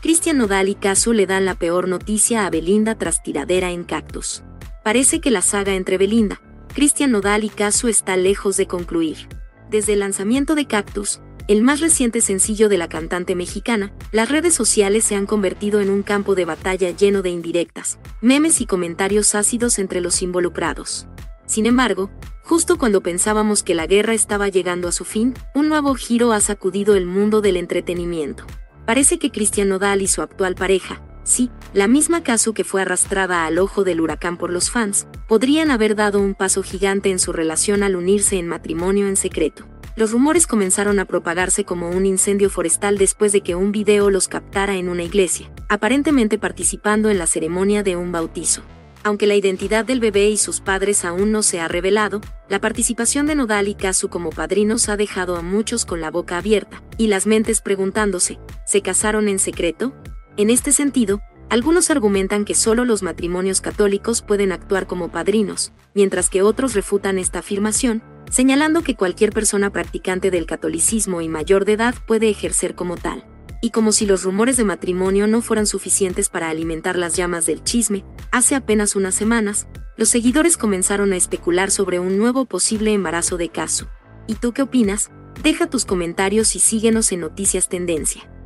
Cristian Nodal y Casu le dan la peor noticia a Belinda tras tiradera en Cactus. Parece que la saga entre Belinda, Cristian Nodal y Casu está lejos de concluir. Desde el lanzamiento de Cactus, el más reciente sencillo de la cantante mexicana, las redes sociales se han convertido en un campo de batalla lleno de indirectas, memes y comentarios ácidos entre los involucrados. Sin embargo, justo cuando pensábamos que la guerra estaba llegando a su fin, un nuevo giro ha sacudido el mundo del entretenimiento. Parece que Cristian Nodal y su actual pareja, sí, la misma Casu que fue arrastrada al ojo del huracán por los fans, podrían haber dado un paso gigante en su relación al unirse en matrimonio en secreto. Los rumores comenzaron a propagarse como un incendio forestal después de que un video los captara en una iglesia, aparentemente participando en la ceremonia de un bautizo. Aunque la identidad del bebé y sus padres aún no se ha revelado, la participación de Nodal y Casu como padrinos ha dejado a muchos con la boca abierta, y las mentes preguntándose, ¿se casaron en secreto? En este sentido, algunos argumentan que solo los matrimonios católicos pueden actuar como padrinos, mientras que otros refutan esta afirmación, señalando que cualquier persona practicante del catolicismo y mayor de edad puede ejercer como tal. Y como si los rumores de matrimonio no fueran suficientes para alimentar las llamas del chisme, hace apenas unas semanas, los seguidores comenzaron a especular sobre un nuevo posible embarazo de Casu. ¿Y tú qué opinas? Deja tus comentarios y síguenos en Noticias Tendencia.